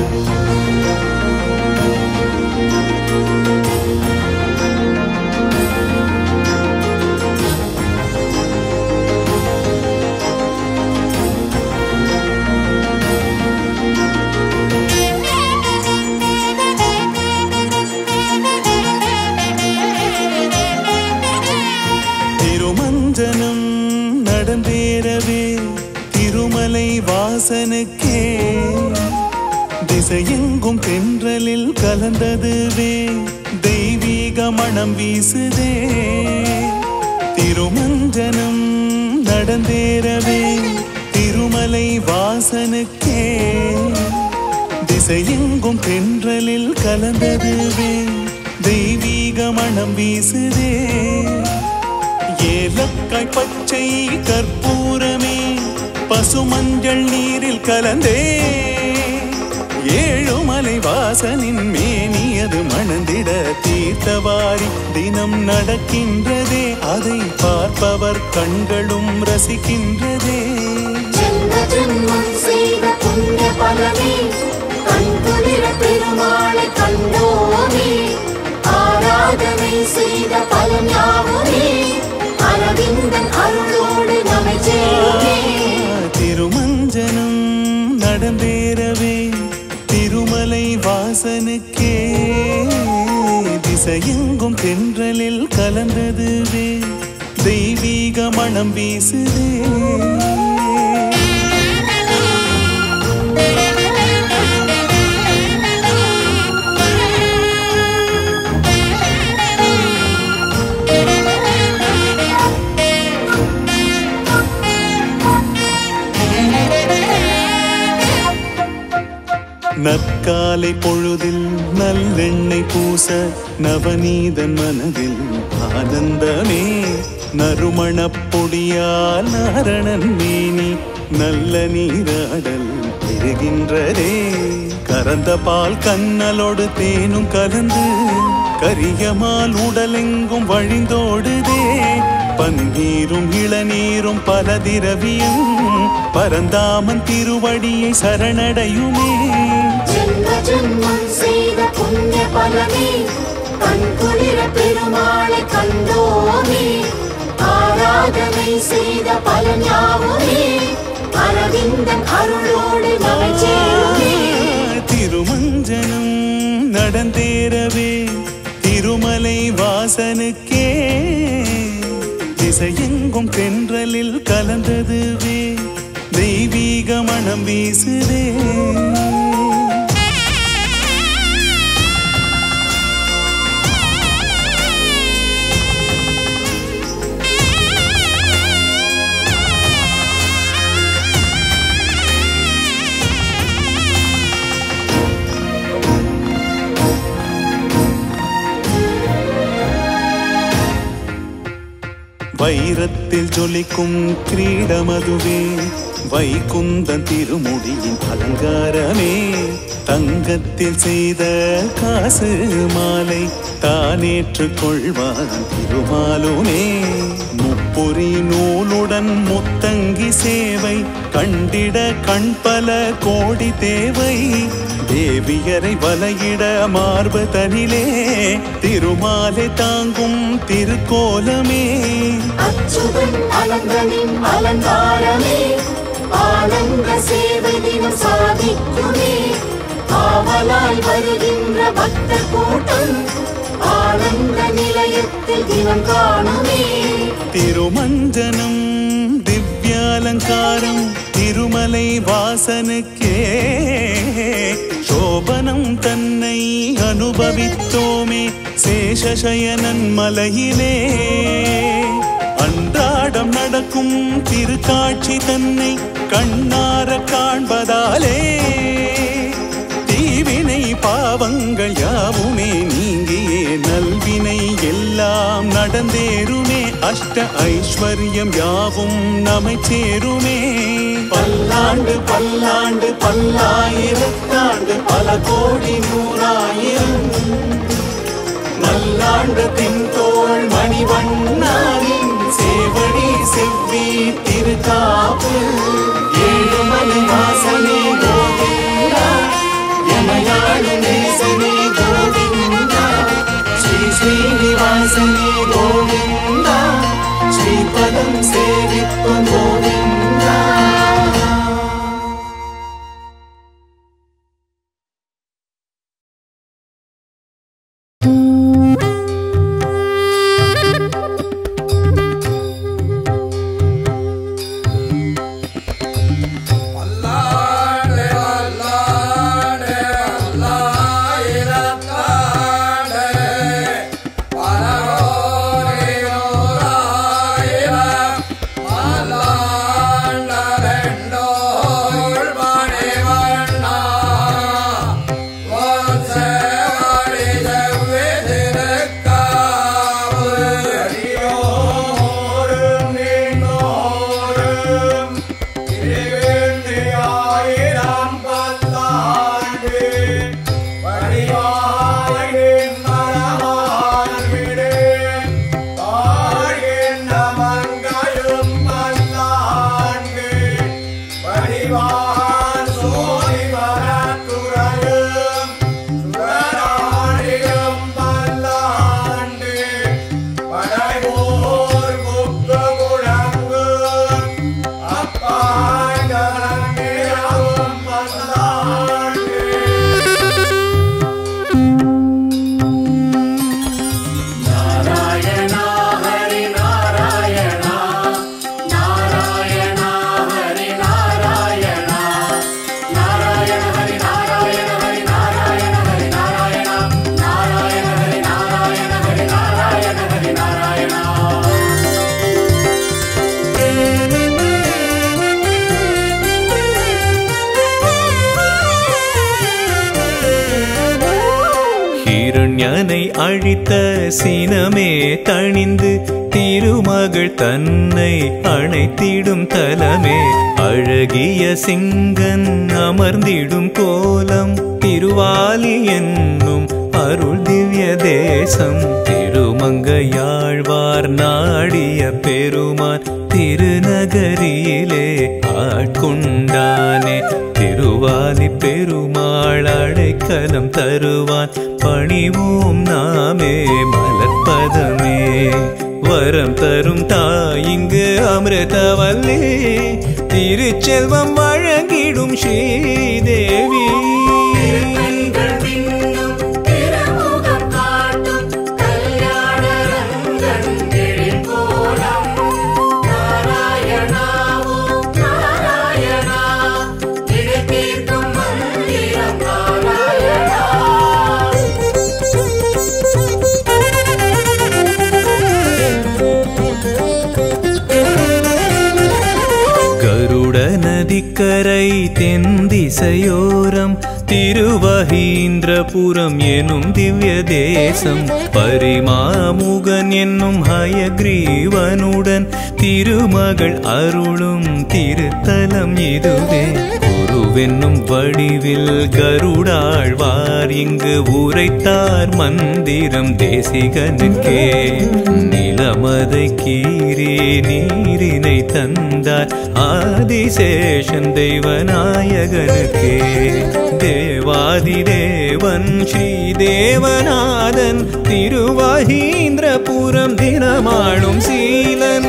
திருமஞ்சனம் நடந்தேறவே திருமலை வாசனுக்கே திசையெங்கும் தென்றலில் கலந்ததுவே தெய்வீக மணம் வீசுதே. திருமஞ்சனம் நடந்தேறவே திருமலை வாசனுக்கே திசையெங்கும் தென்றலில் கலந்ததுவே தெய்வீக மணம் வீசுதே. ஏலக்காய் பச்சை கற்பூரமே பசுமஞ்சள் நீரில் கலந்தே ஏழுமலை வாசனின் மேனியது மணந்திட தீர்த்தவாரி தினம் நடக்கின்றதே. அதை பார்ப்பவர் கண்களும் ரசிக்கின்றதே. பெருமாளை கண்டோமே ஆராதனை செய்த பலன் யாவுமே அரவிந்தன் அருளோடு நம்மை சேருமே. திருமஞ்சனம் நடந்தேறவே திருமலை வாசனுக்கே திசையெங்கும் தென்றலில் கலந்ததுவே தெய்வீக மணம் வீசுதே. நற்காலை பொழுதில் நல்லெண்ணெய் பூச நவநீதன் மனதில் ஆனந்தமே. நறுமணப் பொடியால் நாரணன் மேனி நல்ல நீராடல் பெறுகின்றதே. கறந்த பால் கண்ணலோடு தேனும் கலந்து கரியமால் உடலெங்கும் வழிந்தோடுதே. பன்னீரும் இளநீரும் பல திரவியம் பரந்தாமன் திருவடியை சரணடையுமே. ஜென்மம் செய்த புண்ணிய பலனே கண்குளிர பெருமாளை கண்டோமே ஆராதனை செய்த பலன் யாவுமே அரவிந்தன் அருளோடு நம்மை சேருமே. திருமஞ்சனம் நடந்தேறவே திருமலை வாசனுக்கே திசையெங்கும் தென்றலில் கலந்ததுவே தெய்வீக மணம் வீசுதே. வைரத்தில் ஜொலிக்கும் கிரீடமதுவே வைகுந்தன் திருமுடியின் அலங்காரமே. தங்கத்தில் செய்த காசு மாலை தானேற்றுக் கொள்வான் திருமாலுமே. முப்பொறி நூலுடன் முத்தங்கி சேவை கண்டிட கண்பல கோடி தேவை. தேவியரை வலையிட மார்பு தனிலே திருமாலை தாங்கும் திருக்கோலமே. அச்சுதன் அலங்கனின் அலங்காரமே ஆனந்த சேவை தினம் சாதிக்குமே. ஆவலாய் வருகின்ற பக்த கூட்டம் ஆனந்த நிலையத்தில் தினம் காணுமே. திருமஞ்சனம் திவ்யாலங்காரம் திருமலை வாசனுக்கே சோபனம் தன்னை அனுபவித்தோமே சேஷசயனன் மலையிலே. அன்றாடம் நடக்கும் திருக்காட்சி தன்னை கண்ணார காண்பதாலே தீவினை பாவங்கள் யாவுமே நீங்கியே நல்வினை எல்லாம் நடந்தேருமே. அஷ்ட ஐஸ்வர்யம் யாவும் நம்மை சேருமே. பல்லாண்டு பல்லாண்டு பல்லாயிரத்தாண்டு பல கோடி நூறாயிரம் நல்லாண்டு தின்தோள் மணிவண்ணாரின் சேவடி செவ்வி திருக்காப்பு ஏழுமலை வாசனே கோவிந்தா இரண்யனை அழித்த சினமே தணிந்து திருமகள் தன்னை அணைத்திடும் தலமே அழகிய சிங்கன் அமர்ந்திடும் கோலம் திருவாலி என்னும் அருள் திவ்ய தேசம் திருமங்கையாழ்வார் நாடிய பெருமான் திருநகரியிலே ஆட்கொண்டானே திருவாலி பெருமாள் அடைக்கலம் தருவான் பணிவோம் நாமே மலர்பதமே வரம் தரும் தாயிங்கு அமிர்தவல்லி திருச்செல்வம் வழங்கிடும் ஸ்ரீதேவி நதிக்கரை தென்திசையோரம் திருவஹீந்திரபுரம் எனும் திவ்ய தேசம் பரிமாமுகன் என்னும் ஹயக்ரீவனுடன் திருமகள் அருளும் திருத்தலம் இதுவே குருவென்னும் வடிவில் கருடாழ்வார் இங்கு உரைத்தார் மந்திரம் தேசிகனுக்கே நிலமதை கீரே நீரினை தந்தார் ஆதிசேஷன் தெய்வநாயகனுக்கே தேவாதி தேவன் ஸ்ரீதேவநாதன் திருவஹீந்திரபுரம் தினமாளும் சீலன்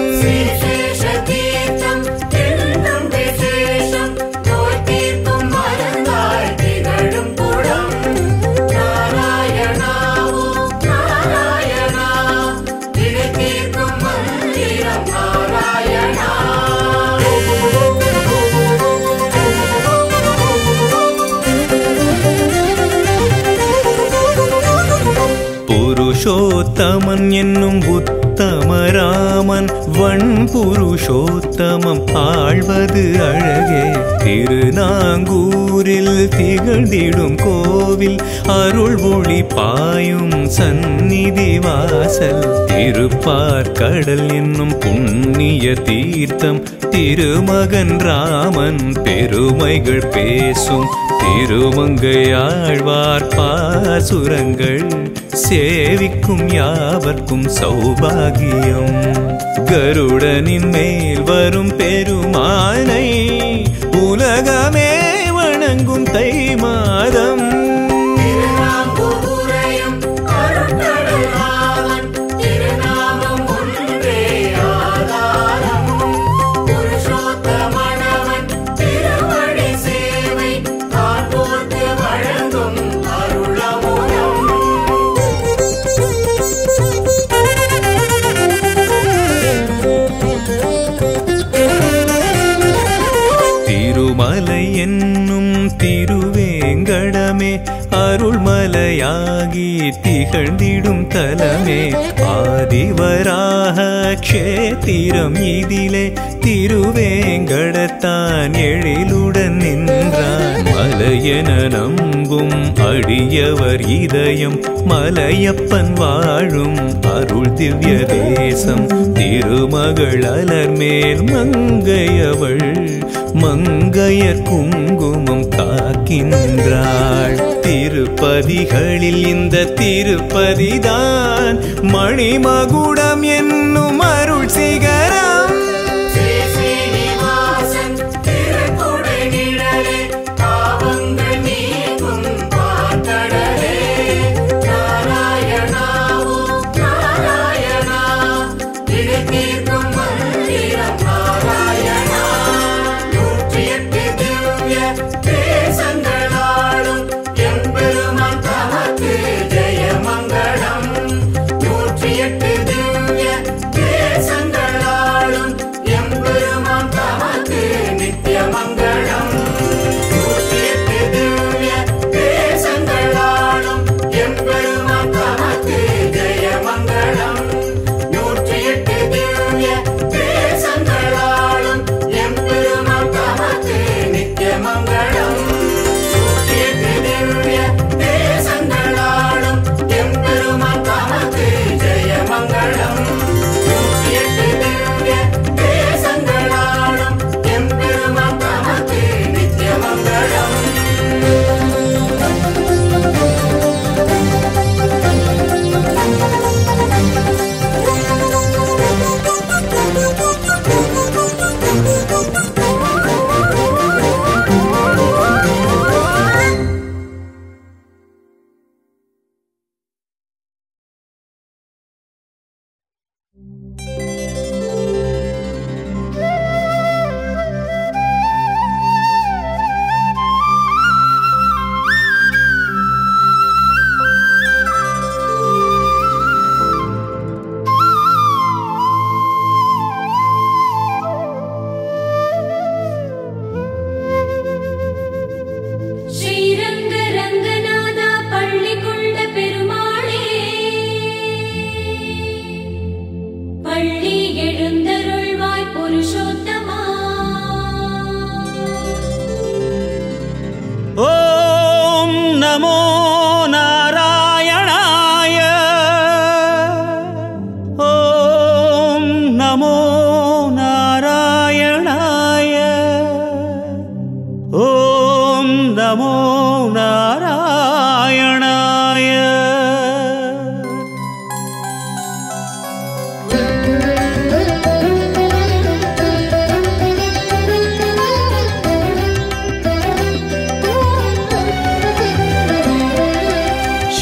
புருஷோத்தமன் என்னும் உத்தமராமன் வன் புருஷோத்தமம் ஆழ்வது அழகே திருநாங்கூரில் திகழ்ந்திடும் கோவில் அருள் ஒளி பாயும் சந்நிதி வாசல் திருப்பார்கடல் என்னும் புண்ணிய தீர்த்தம் திருமகன் ராமன் பெருமைகள் பேசும் திருமங்கையாழ்வார் பாசுரங்கள் சேவிக்கும் யாவர்க்கும் சௌபாகியம் கருடனின் மேல் வரும் பெருமானை உலகமே வணங்கும் தை மாதம் என்னும் திருவேங்கடமே அருள்மலையாகி திகழ்ந்திடும் தலமே ஆதிவராக க்ஷேத்திரம் இதிலே திருவேங்கடத்தான் எழிலுடன் நின்றான் மலையென நம்பும் அடியவர் இதயம் மலையப்பன் வாழும் அருள் திவ்ய தேசம் திருமகள் அலர்மேல் மங்கையவள் மங்கையர் குங்குமம் காக்கின்றாள் திருப்பதிகளில் இந்த திருப்பதிதான் மணிமகுடம் என்னும் அருள் சிகரம் ஜெயமங்கலம் 108 திவ்ய தேசங்களாலும்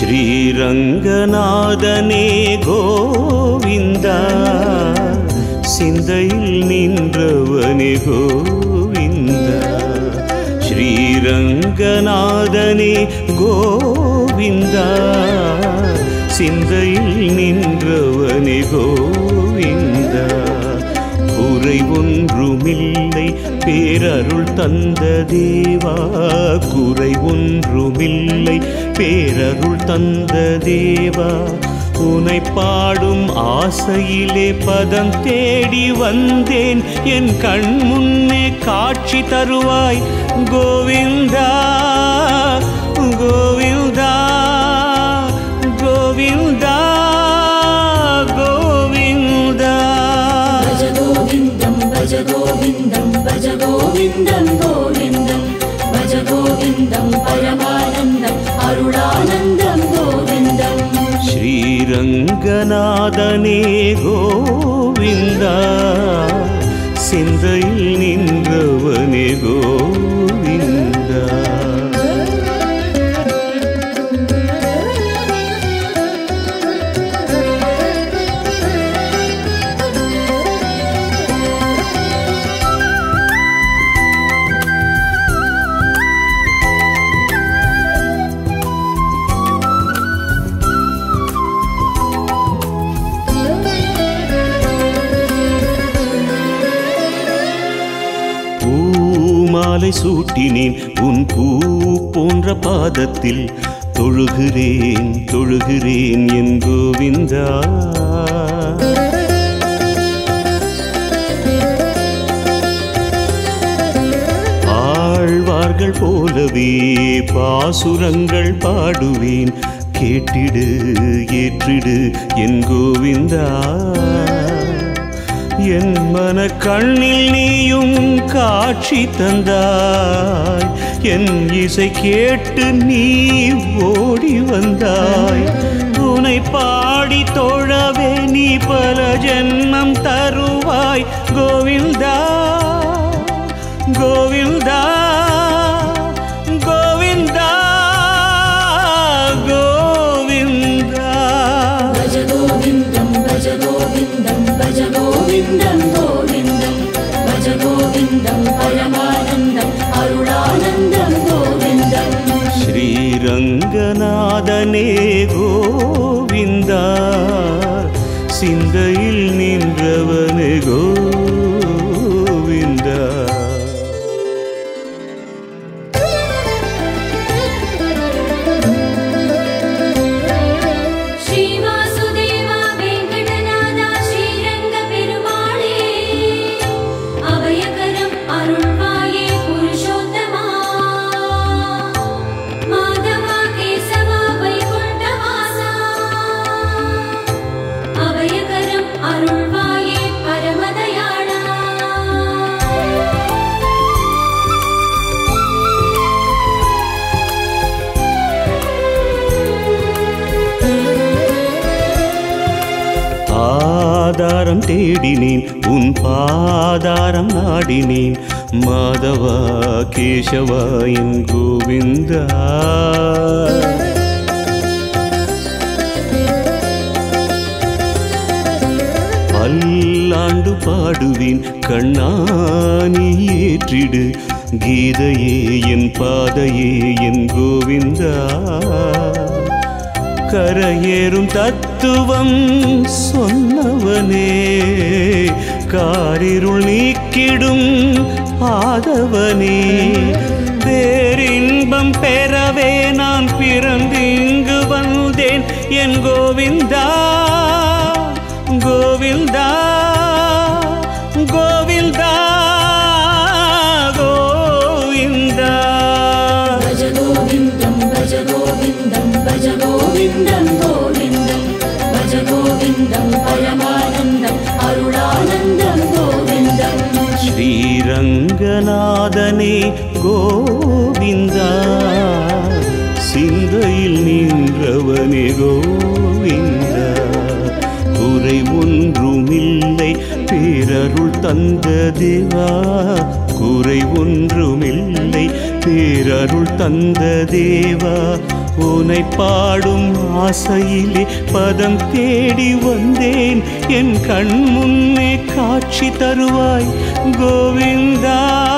ஸ்ரீரங்கநாதனே கோவிந்தா சிந்தையில் நின்றவனே கோவிந்தா ஸ்ரீரங்கநாதனே கோவிந்தா சிந்தையில் நின்றவனே கோவிந்தா குறை ஒன்றுமில்லை பேரருள் தந்த தேவா குறை ஒன்றுமில்லை பேரருள் தந்த தேவா உனை பாடும் ஆசையிலே பதம் தேடி வந்தேன் என் கண் முன்னே காட்சி தருவாய் கோவிந்தா கோவிந்தா கோவிந்தா கோவிந்தா भज गोविन्दं भज गोविन्दं भज गोविन्दं गोविन्दं भज गोविन्दं परमानन्दं अरुणानन्दं गोविन्दं ஸ்ரீரங்கநாதனே கோவிந்தா சிந்தையில் நின்றவனே கோவிந்தா மாலை சூட்டினேன் உன் பூ போன்ற பாதத்தில் தொழுகிறேன் தொழுகிறேன் என் கோவிந்தா ஆழ்வார்கள் போலவே பாசுரங்கள் பாடுவேன் கேட்டிடு ஏற்றிடு என் கோவிந்தா என் மன கண்ணில் நீயும் காட்சி தந்தாய் என் இசை கேட்டு நீ ஓடி வந்தாய் உனை பாடி தொழவே நீ பல ஜென்மம் தருவாய் கோவிந்தா கோவிந்தா கோவிந்தா கோவிந்தா भज गोविन्दं भज गोविन्दं भज गोविन्दं गोविन्दं भज गोविन्दं परमानन्दं अरुणानन्दं गोविन्दं ஸ்ரீரங்கநாதனே கோவிந்தா சிந்தையில் நின்றவனே கோவிந்தா ஆதாரம் தேடினேன் உன் பாதாரம் நாடினேன் மாதவா கேசவா என் கோவிந்தா பல்லாண்டு பாடுவேன் கண்ணானி ஏற்றிடு கீதையே என் பாதையே என் கோவிந்தா கரையேறும் தத்துவம் சொன்னவனே காரிருள் நீக்கிடும் ஆதவனே பேரின்பம் பெறவே நான் பிறந்திங்கு வந்தேன் என் கோவிந்தா கோவிந்தா கோவிந்தா கோவிந்தா भज गोविन्दं भज गोविन्दं भज गोविन्दं गोविन्दं भज गोविन्दं परमानन्दं अरुणानन्दं गोविन्दं ஸ்ரீரங்கநாதனே கோவிந்தா சிந்தையில் நின்றவனே கோவிந்தா குறை ஒன்றுமில்லை பேரருள் தந்த தேவா குறை ஒன்றுமில்லை பேரருள் தந்த தேவா உனை பாடும் ஆசையிலே பதம் தேடி வந்தேன். என் கண் முன்னே காட்சி தருவாய் கோவிந்தா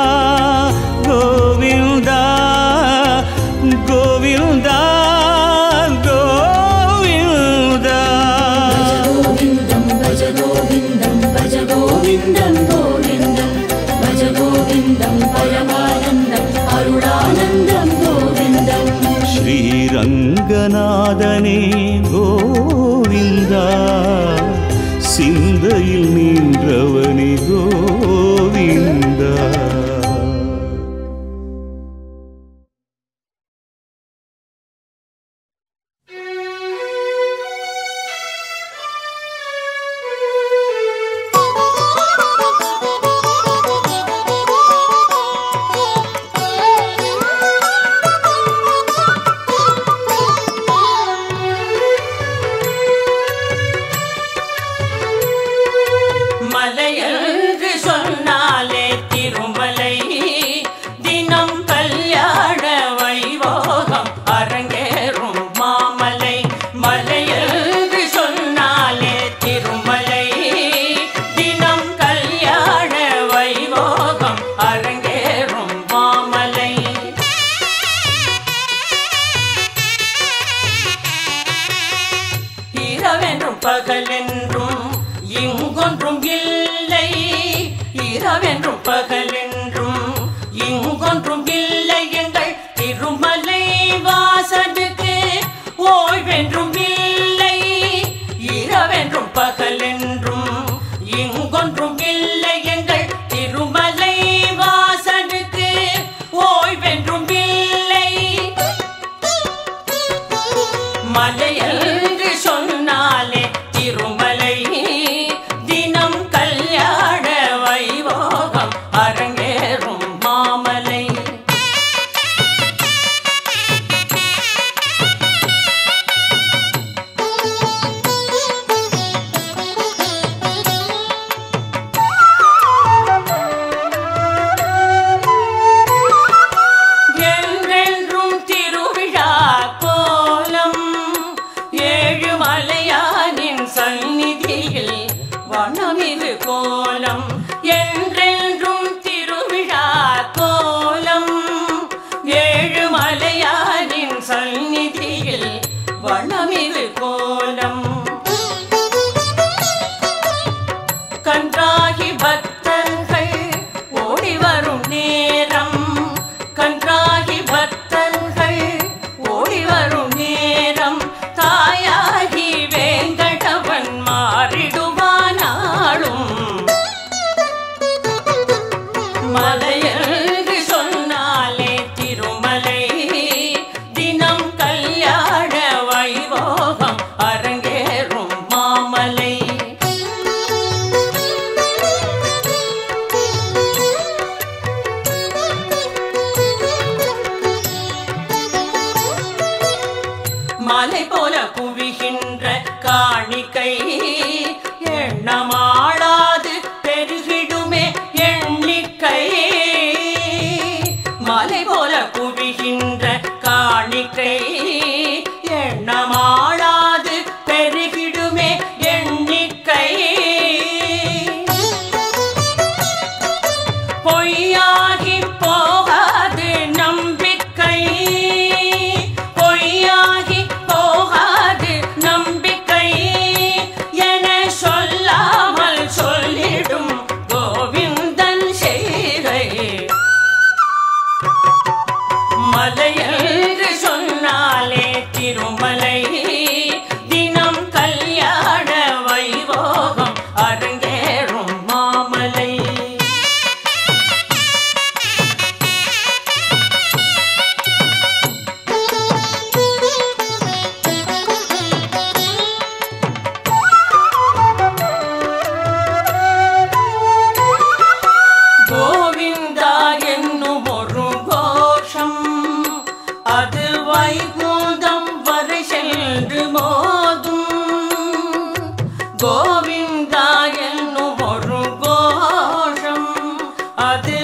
கோவிந்தா கோவிந்தா கோவிந்தா. भज गोविन्दं भज गोविन्दं गोविन्दं भज गोविन्दं परमानन्दं अरुणानन्दं गोविन्दं. ஸ்ரீரங்கநாதனே கோவிந்தா, சிந்தையில் நின்றவனே கோவிந்தா.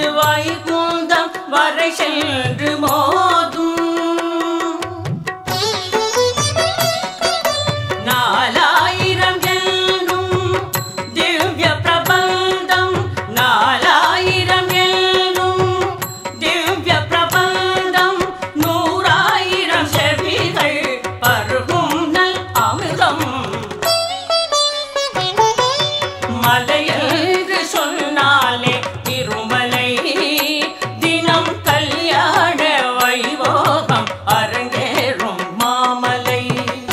வைகுந்தம் வரை சென்று மோதும் அரங்கேறும் மாமலை.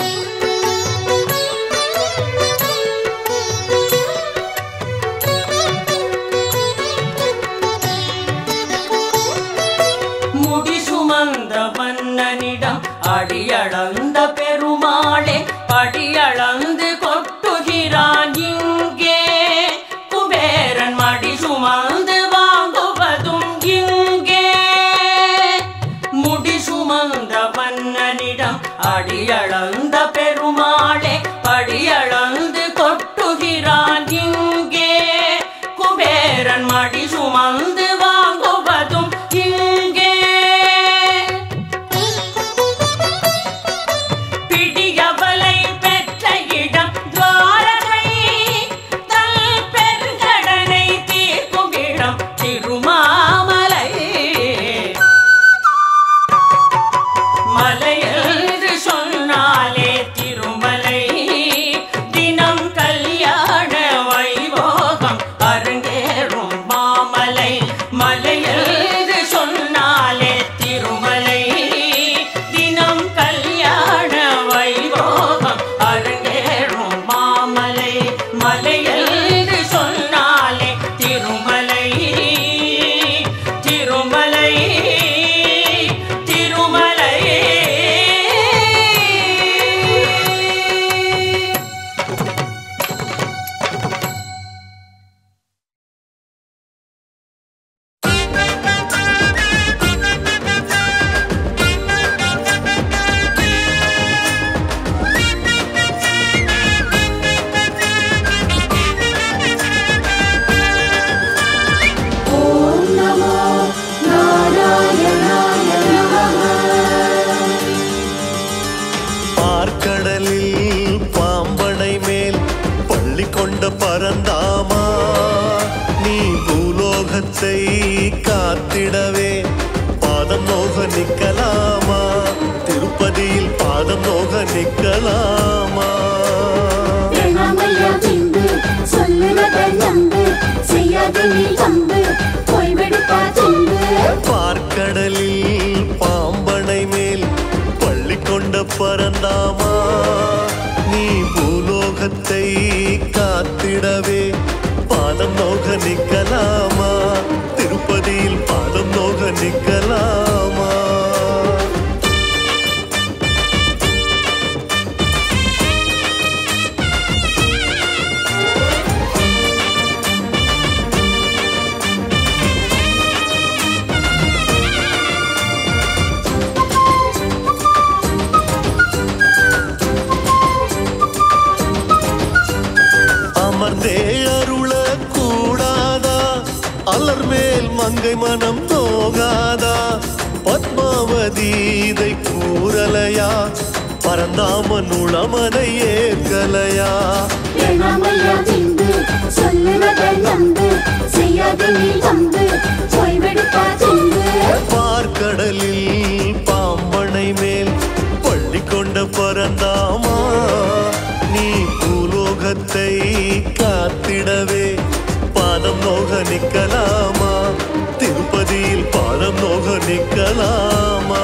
முடி சுமந்த மன்னனிடம் அடியளந்த பெருமாளே படியளந்து கொட்டுகிறான் இங்கே. குபேரன் மடி சுமந்து வாங்குவதும் இங்கே. முடி சுமந்த மன்னனிடம் அடியளந்த பெருமாளே படியளந்து கொட்டுகிறான் இங்கே. குபேரன் மடி சுமந்து வாங்குவதும் இங்கே. பிடியவலை பெற்ற இடம் துவாரகை, தல் பெருங்கடனை தீர்க்கும் இடம் திருமாமலை. மலையென்று சொன்னாலே திருமலை, தினம் கல்யாண வைபோகம் அரங்கேறும் மாமலை. மலையென்று சொன்னாலே திருமலை, தினம் கல்யாண வைபோகம் அரங்கேறும் மாமலை. மலையென்று சொன்னாலே திருமலை, திருமலை, திருமலை. ஓம் நமோ நாராயணாய நமः. பார்க்கடலில் பாம்பனை மேல் பள்ளி கொண்ட பரந்தாமா, நீ பூலோகத்தை காத்திடவே பாதம் நோக நிக்கலாமா? திருப்பதியில் பாதம் நோக நிக்கலாமா? வேணாமையா பின்பு சொல்லுவதை நம்பு, செய்யாத நீ கம்பு போய்விடுப்பா துன்பு. பார்க்கடலில் பாம்பனை மேல் பள்ளி கொண்ட பரந்தாமா, நீ பூலோகத்தை காத்திடவே பாதம் நோக நிக்கலாமா? திருப்பதியில் பாதம் நோக நிக்கலாமா? அமர்ந்தே அருள கூடாதா? அலர் மேல் மங்கை மனம் நோகாதா? பத்மாவதி இதை கூறலையா? பரந்தாமன் உளமனை ஏற்கலையா? வேணாமையா பின்பு சொல்லுவதை நம்பு, செய்யாத நீ கம்பு போய்விடுப்பா துன்பு. பார்க்கடலில் பாம்பனை மேல் பள்ளி கொண்ட பரந்தாமா, நீ பூலோகத்தை காத்திடவே பாதம் நோக நிக்கலாமா? திருப்பதியில் பாதம் நோக நிக்கலாமா?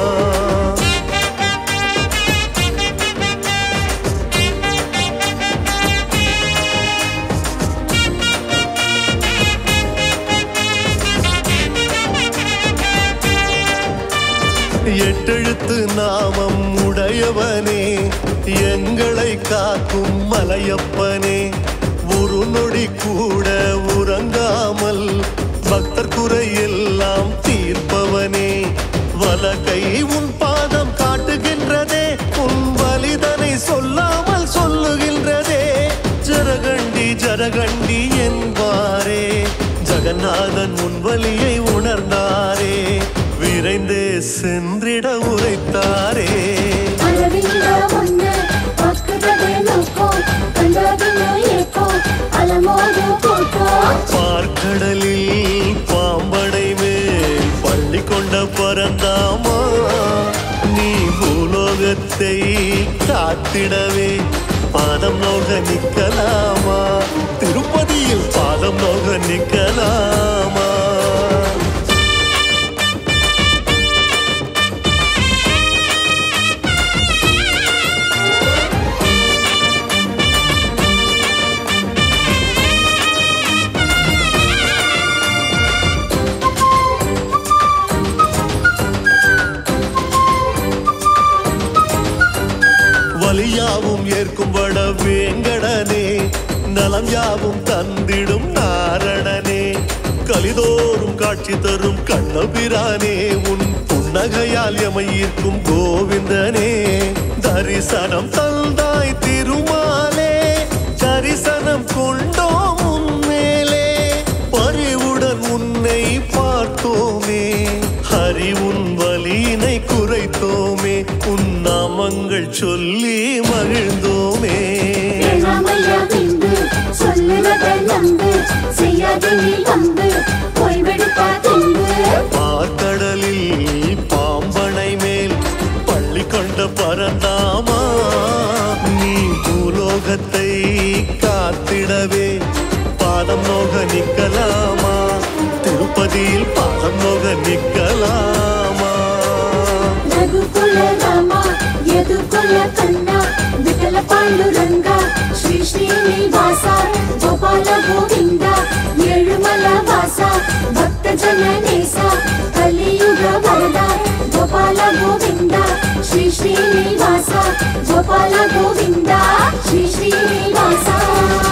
எட்டெழுத்து நாமம் உடையவனே, எங்களை காக்கும் மலையப்பனே, ஒரு நொடி கூட உறங்காமல் பக்தர் குறையெல்லாம் தீர்ப்பவனே, வலகை உன் பாதம் காட்டுகின்றதே, உன் வலிதனை சொல்லாமல் சொல்லுகின்றதே. ஜரகண்டி ஜரகண்டி என்பாரே, ஜகநாதன் உன் வலியை உணர்ந்தாரே, விரைந்தே சென்றிட உரைத்தாரே. அளவில்ல ஒன்று பக்குதே நோக்கோ, கண்டதினோ ஏக்கோ அலமோது போட்டோ. பார்க்கடலில் பாம்படை மேல் பள்ளி கொண்ட பரந்தாமா, நீ பூலோகத்தை காத்திடவே பாதம் நோக நிக்கலாமா? திருப்பதியில் பாதம் நோக நிக்கலாமா? பலியாவும் ஏற்கும் வட வேங்கடனே நலம் யாவும் தந்திடும் நாரணனே கலிதோறும் காட்சி தரும் கண்ணபிரானே உன் புன்னகையால் எமை ஈர்க்கும் கோவிந்தனே தரிசனம் தந்தாய் திருமாலே தரிசனம் கொண்டோம் உன்மேலே பரிவுடன் உன்னை பார்த்தோமே ஹரி உன் வலியினை குறைத்தோமே உன் நாமங்கள் சொல்லி மகிழ்ந்தோமே பார்க்கடலில் பாம்பனை மேல் பள்ளி கொண்ட பரந்தாமா நீ பூலோகத்தை காத்திடவே பாதம் நோக நிக்கலாமா திருப்பதியில் பாதம் நோக நிக்கலாமா பாண்டுரங்கா ஸ்ரீ ஸ்ரீனிவாசா கோபால கோவிந்தா ஏழுமல வாசா பக்த ஜனநேசா கலியுக வரதா கோபால கோவிந்தா ஸ்ரீ ஸ்ரீனிவாசா கோபால கோவிந்தா ஸ்ரீ ஸ்ரீனிவாசா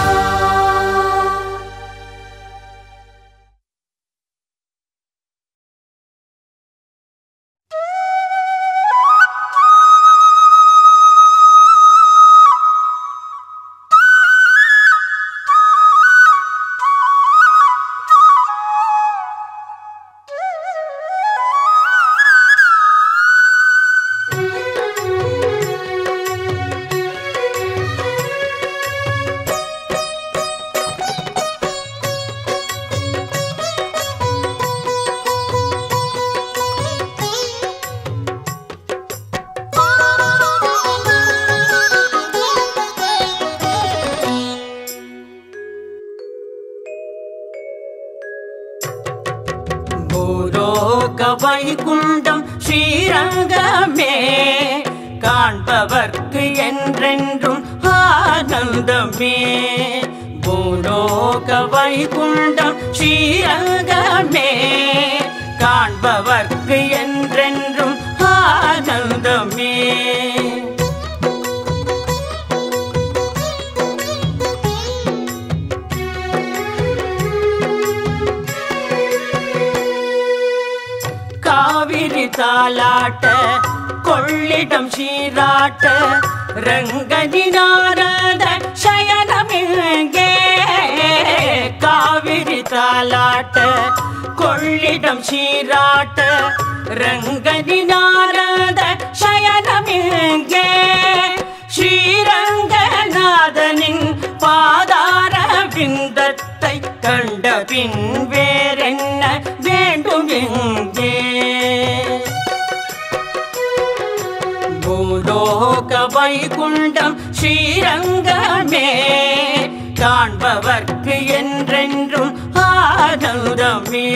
வைகுண்டம் ஸ்ரீரங்கமே காண்பவர்க்கு என்றென்றும் ஆனந்தமே பூலோக வைகுண்டம் ஸ்ரீரங்கமே காண்பவர்க்கு என்றென்றும் ஆனந்தமே காவிரி தாலாட்ட கொள்ளிடம் சீராட்ட ரங்கதி நாரத சயனமிங்கே காவிரி தாலாட்ட கொள்ளிடம் சீராட்ட ரங்கதி நாரத சயனமிங்கே ஸ்ரீரங்கநாதனின் பாதார விந்தத்தை கண்ட பின் வேறென்ன வேண்டும் எங்கே பூலோக வைகுண்டம் ஸ்ரீரங்கமே காண்பவர்க்கு என்றென்றும் ஆனந்தமே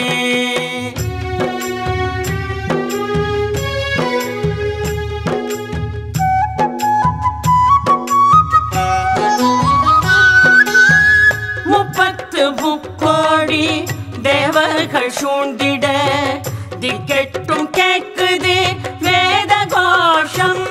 முக்கோடி தேவர்கள் சூழ்ந்திட திக்கெட்டும் கேட்குது வேத கோஷம்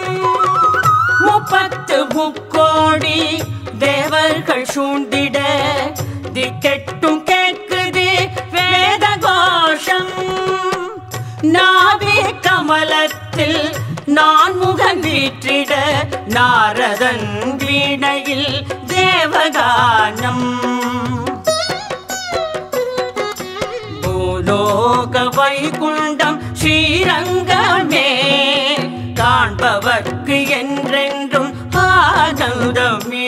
30 முக்கோடி தேவர்கள் சூழ்ந்திட திக்கெட்டும் கேட்குது வேத கோஷம் நாவே கமலத்தில் நான் முகம் வீற்றிட நாரதன் வீணையில் தேவகானம் பூலோக வைகுண்டம் ஸ்ரீரங்கமே காண்பவர்க்கு என்றென்றும் ஆனந்தமே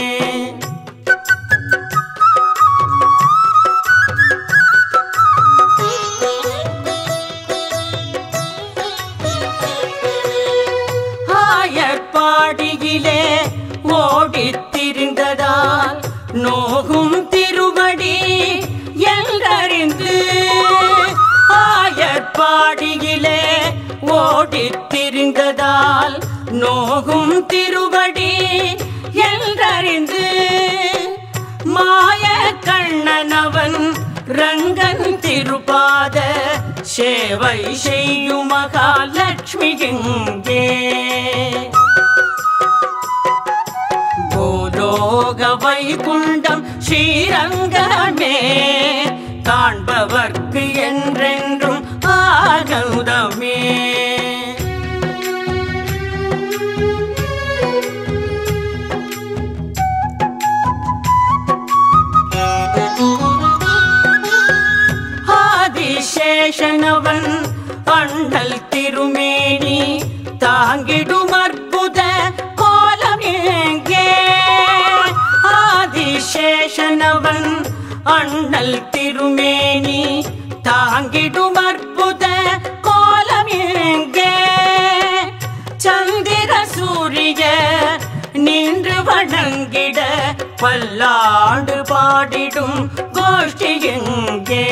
ஆயர்பாடியிலே ஓடித் திரிந்ததால் நோகும் திருவடி என்றறிந்து ஆயர்பாடியிலே ஓடித் திரிந்ததால் நோகும் திருவடி என்றறிந்து மாய கண்ணனவன் ரங்கன் திருபாத சேவை செய்யும் மகாலட்சுமி எங்கே வைகுண்டம் ஸ்ரீரங்கமே காண்பவர்க்கு என்றென்றும் ஆனந்தமே. ஆதிசேஷனவன் அண்ணல் திருமேனி தாங்கிடும் அற்புத கோலம் எங்கே. ஆதிசேஷனவன் அண்ணல் திருமேனி தாங்கிடும் அற்புத கோலம் எங்கே. சந்திர சூரிய நின்று வணங்கிட பல்லாண்டு பாடிடும் கோஷ்டி எங்கே.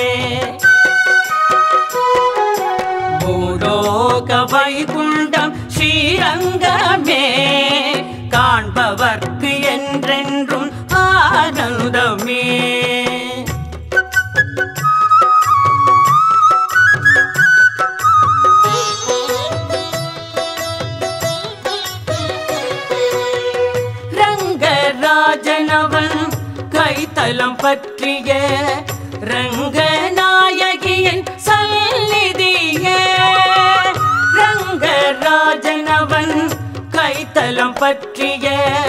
பூலோக வைகுண்டம் ஸ்ரீரங்கமே காண்பவர்க்கு என்றென்றும் ஆனந்தமே. ரங்கராஜனவன் கைத்தலம் பற்றிய ரங்கநாயகியின் சந்நிதியே. ரங்கராஜனவன் கைத்தலம் பற்றிய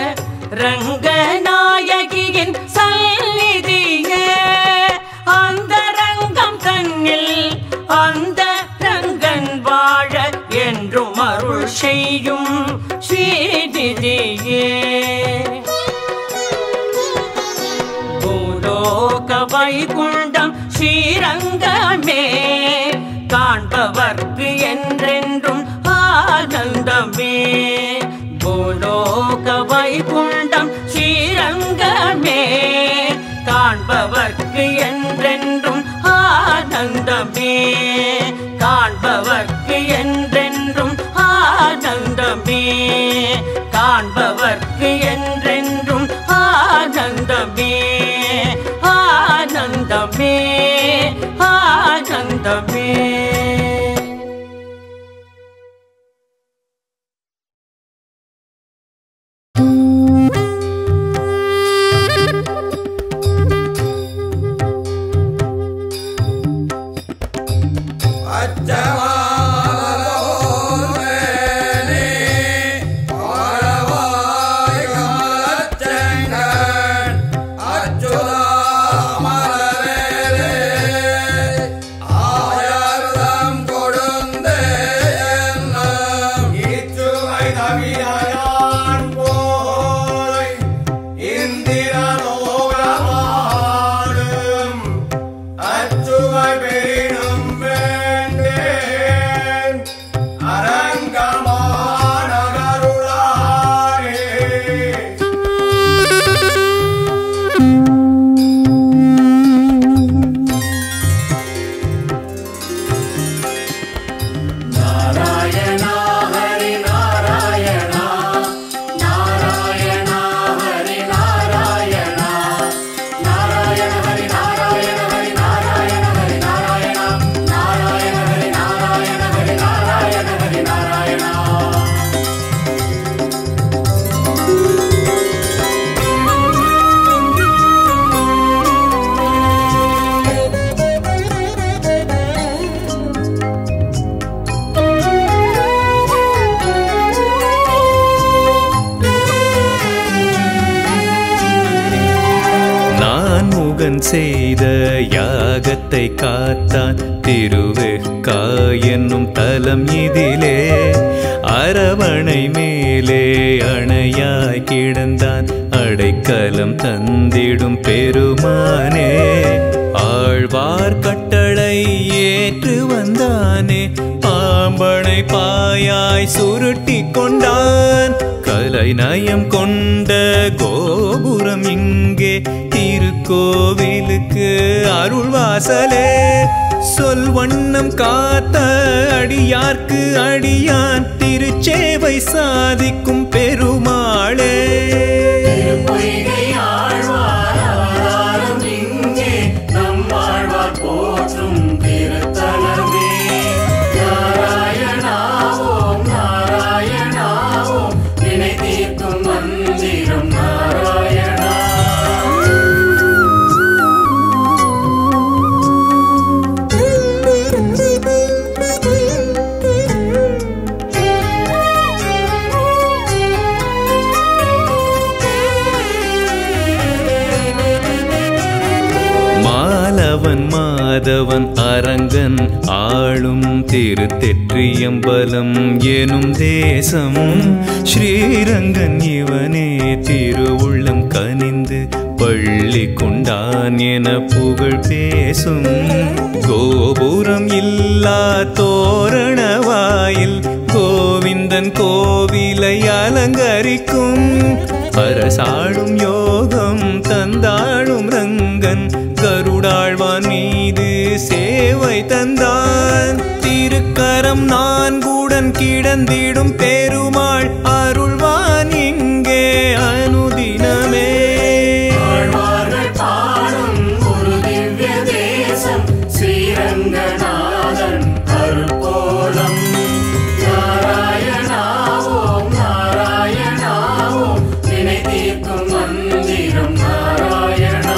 ரங்கநாயகியின் சந்நிதியே. அந்த ரங்கம் தன்னில் அந்த ரங்கன் வாழ என்றும் அருள் செய்யும் ஸ்ரீநிதியே. பூலோக வைகுண்டம் ஸ்ரீரங்கமே காண்பவர்க்கு என்றென்றும் ஆனந்தமே. பூலோக வைகுண்டம் ஸ்ரீரங்கமே காண்பவர்க்கு என்றென்றும் ஆனந்தமே. காண்பவர்க்கு என்றென்றும் ஆனந்தமே. காண்பவர்க்கு என்றென்றும் ஆனந்தமே. ஆனந்தமே ஆனந்தமே. செய்த யாகத்தை காத்தான் திருவெக்கா என்னும் தலம் இதிலே. அரவணை மேலே அணையாய் கிடந்தான் அடைக்கலம் தந்திடும் பெருமானே. ஆழ்வார் கட்டளை ஏற்று வந்தானே பாம்பனை பாயாய் சுருட்டி கொண்டான். கலை நயம் கொண்ட கோபுரம் இங்கே திருக்கோவிலுக்கு அருள்வாசலே. சொல் வண்ணம் காத்த அடியார்க்கு அடியான் திருச்சேவை சாதிக்கும் பெருமாளே. ஆதவன் அரங்கன் ஆளும் திருத்தெற்றியம்பலம் எனும் தேசம் ஸ்ரீரங்கன் இவனே திருவுள்ளம் கனிந்து பள்ளி கொண்டான் என புகழ் பேசும் கோபுரம் இல்லா தோரணவாயில் கோவிந்தன் கோவிலை அலங்கரிக்கும் அரசாளும் யோகம் தந்தாளும் ரங்கன் கருடாழ்வான் மீது சேவை தந்தான் திருக்கரம் நான்குடன் கிடந்திடும் பெருமாள் அருள்வான் இங்கே அனுதினமே ஸ்ரீரங்கநாதன் அருள்கோலம் நாராயணா ஓம் நாராயணா ஓம் வினை தீர்க்கும் மந்திரம் நாராயணா.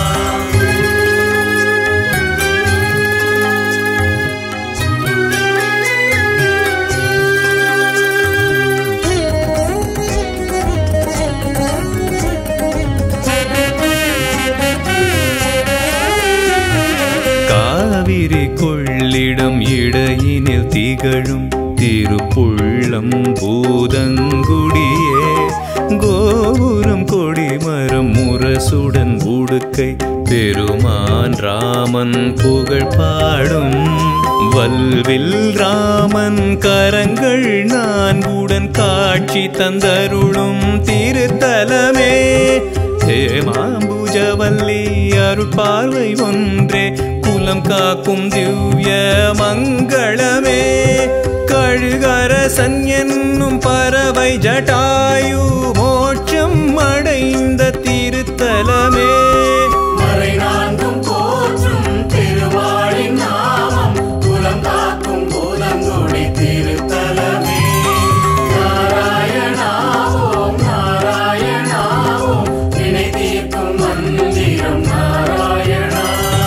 காவிரி கொள்ளிடம் இடையினில் திகழும் திருப்புள்ளம் பூதங்குடியே கோபுரம் கொடிமரம் முரசுடன் உடுக்கை பெருமான் ராமன் புகழ் பாடும் வல்வில் ராமன் கரங்கள் நான்குடன் காட்சி தந்தருளும் திருத்தலமே ஹேமாம்புஜவல்லி அருட்பார்வை ஒன்றே குலம் காக்கும் திவ்ய மங்களமே கழுகரசன் என்னும் பறவை ஜட்டாயு மோட்சம் அடைந்த திருத்தலமே மறை நான்கும் போற்றும் திருவாளின் நாமம் குலம் காக்கும் பூதங்குடி திருத்தலமே நாராயணா ஓம் நாராயணா ஓம் வினை தீர்க்கும் மந்திரம் நாராயணா.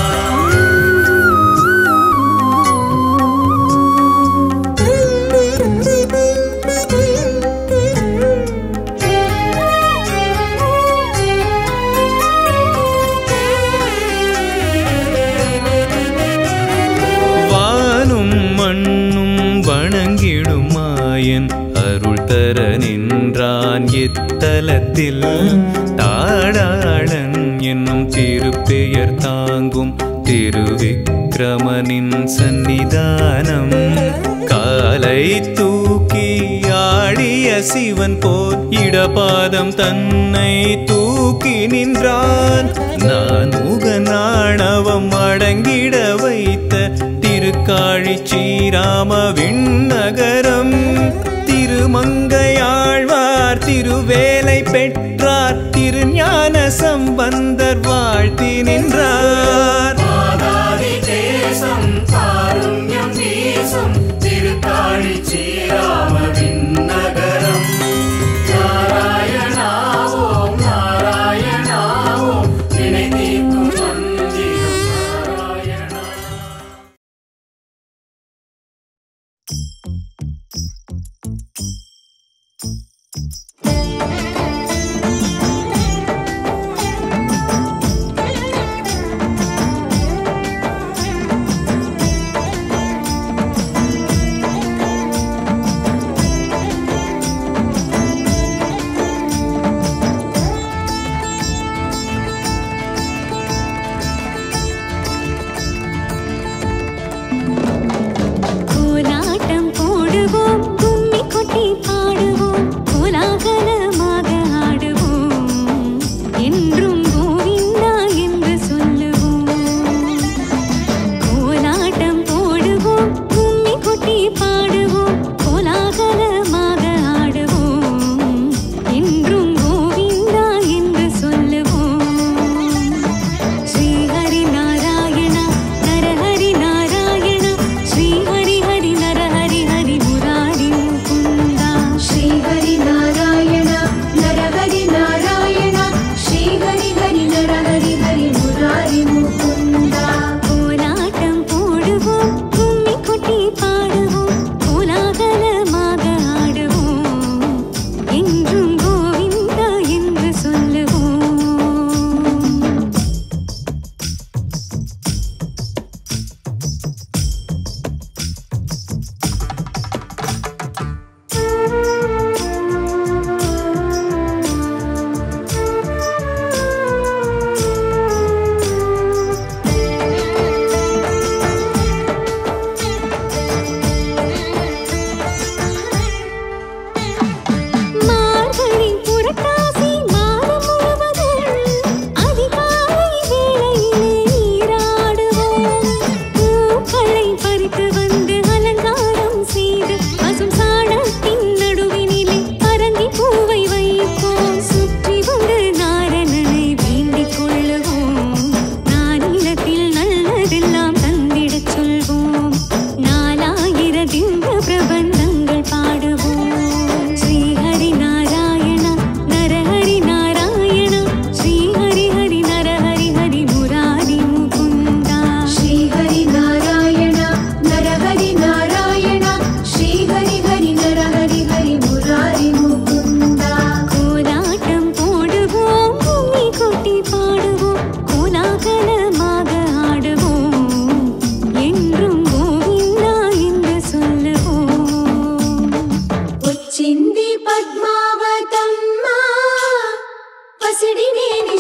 வானும் மண்ணும் வணங்கிடும் மாயன் அருள் தர நின்றான் இத்தலத்தில் தாடாளன் என்னும் திருப்பெயர் தாங்கும் திருவிக்கிரமனின் சந்நிதானம் காலை தூக்கி ஆடிய சிவன் போல் இடபாதம் தன்னை தூக்கி நின்றான் நான் முகநாணவம் அடங்கிட வைத்த திருக்காழி ஸ்ரீராம விண்ணகரம் திருமங்கையாழ்வார் திருவேலை பெற்றார் திருஞான சம்பந்தர் வாழ்த்தி நின்றார் மாதாதி தேசம் காருண்யம் வீசும் திருக்காழி ஸ்ரீராம விண்ணகரம் நாராயணா ஓம் நாராயணா ஓம் வினை தீர்க்கும் மந்திரம் நாராயணா.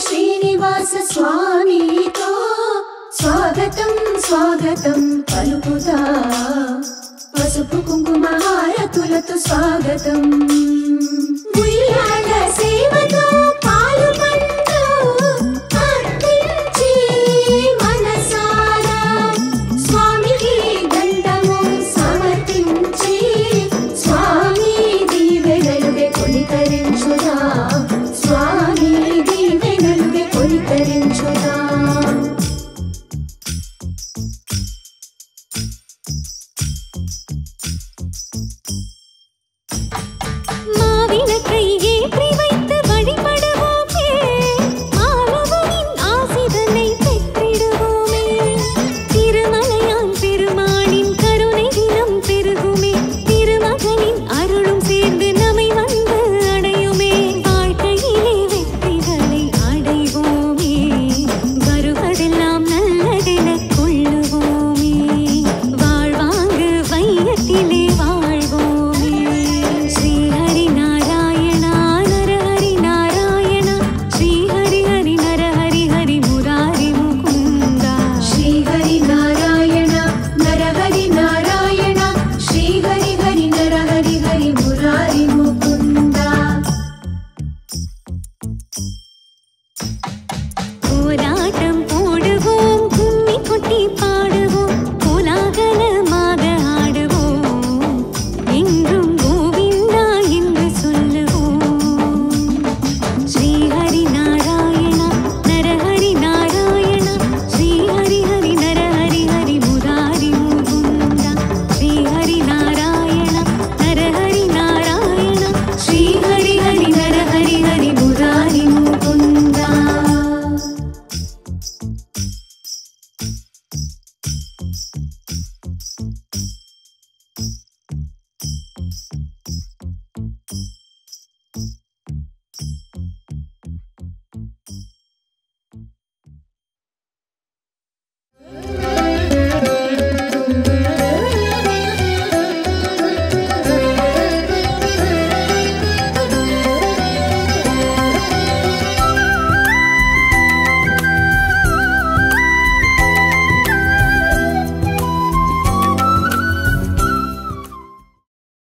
శ్రీనివాస స్వామితో స్వాగతం స్వాగతం పలుకుదా పసుపు కుంకుమ హారతులతో స్వాగతం